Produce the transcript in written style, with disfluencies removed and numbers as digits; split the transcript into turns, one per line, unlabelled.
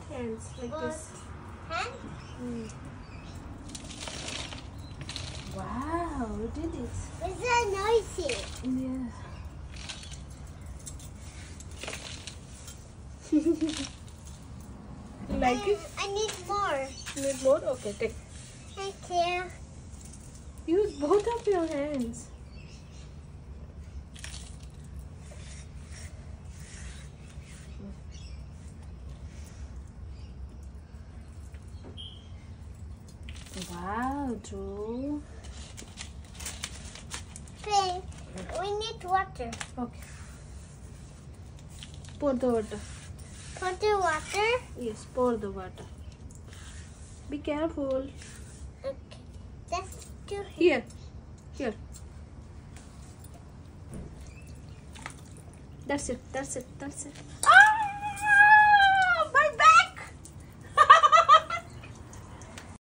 hands like
both
this.
hands.
Wow, you did it.
It's so noisy.
Yeah. You like it?
I need more.
Need more? Okay, take.
Thank you.
Use both of your hands. Wow, Dhruv.
Pink. We need water.
Okay. Pour the water.
Put the water.
Yes, pour the water. Be careful.
Okay. That's too
Here. Here. That's it. That's it. That's it.